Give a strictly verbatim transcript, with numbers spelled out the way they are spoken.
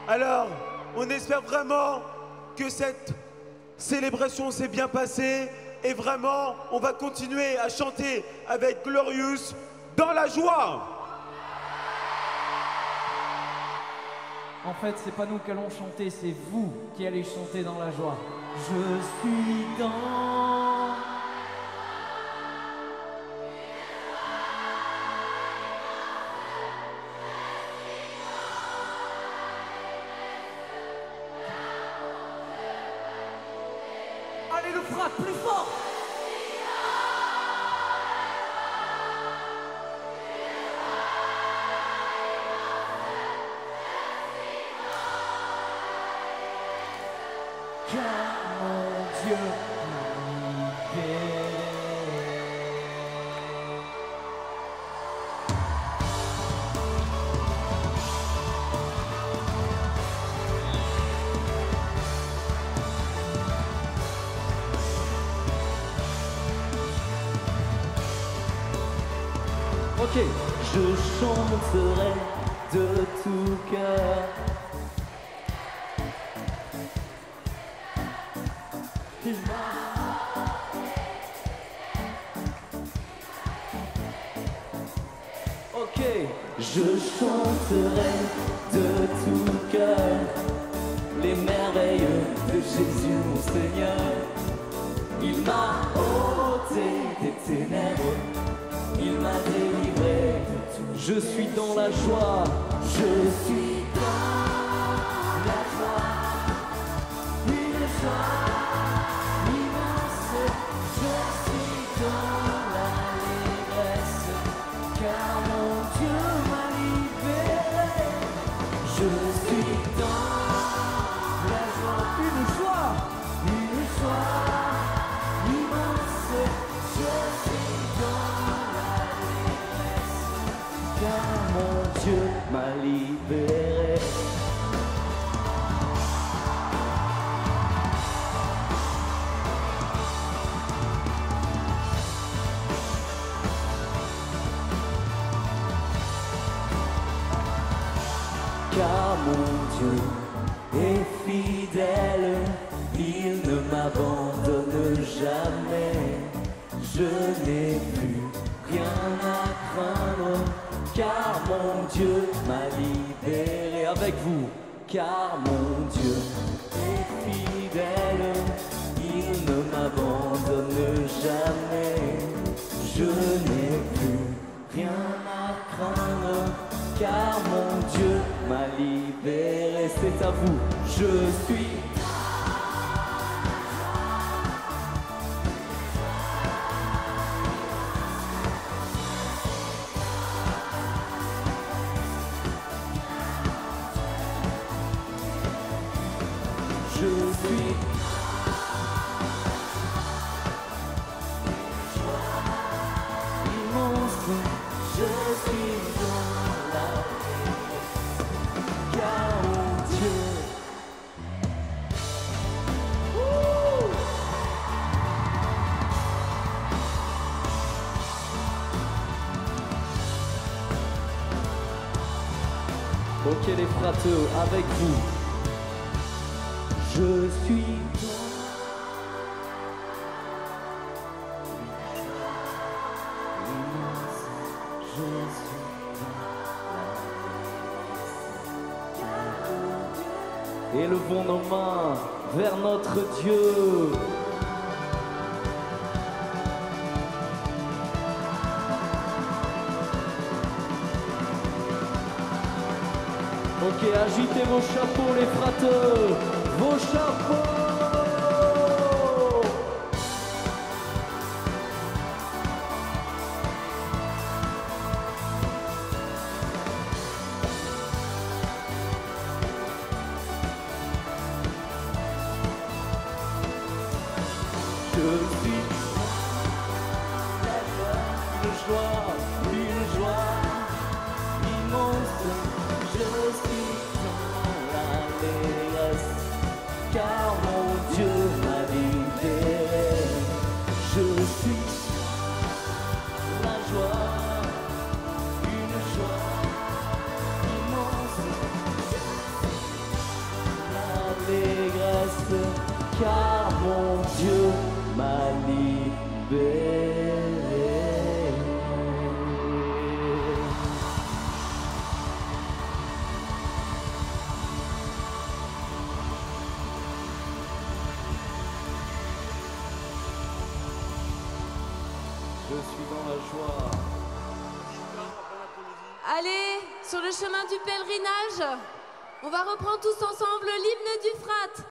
Alors, on espère vraiment que cette célébration s'est bien passée et vraiment, on va continuer à chanter avec Glorious dans la joie. En fait, c'est pas nous qui allons chanter, c'est vous qui allez chanter dans la joie. Je suis dans... Allez, le frappe plus fort! Car mon Dieu m'a libéré. Ok, je chanterai de tout cœur. Ok, je chanterai de tout cœur les merveilles de Jésus mon Seigneur. Il m'a ôté des ténèbres, il m'a délivré de tout. Je suis dans la joie, je suis dans la joie, une joie immense. Je suis dans l'allégresse, car mon Dieu m'a libéré. Je suis dans la joie, une joie, une joie immense. Je suis dans l'allégresse, car mon Dieu m'a libéré. Car mon Dieu est fidèle, il ne m'abandonne jamais. Je n'ai plus rien à craindre, car mon Dieu m'a libéré. Avec vous, car mon Dieu est fidèle, il ne m'abandonne jamais. Je n'ai plus rien à craindre, car mon Dieu m'a libéré. C'est à vous, je suis. Je suis immense, je suis dans la car mon Dieu. Ouh. Ok les frateux, avec vous. Je suis élevons nos mains vers notre Dieu. Ok, agitez vos chapeaux les frateux, vos chapeaux. Je suis une joie, une joie immense. Je suis dans l'allégresse, car mon Dieu m'a libéré. Je suis la joie, une joie immense. car mon Dieu m'a libéré. Je suis dans la joie. Allez, sur le chemin du pèlerinage, on va reprendre tous ensemble l'hymne du Frat.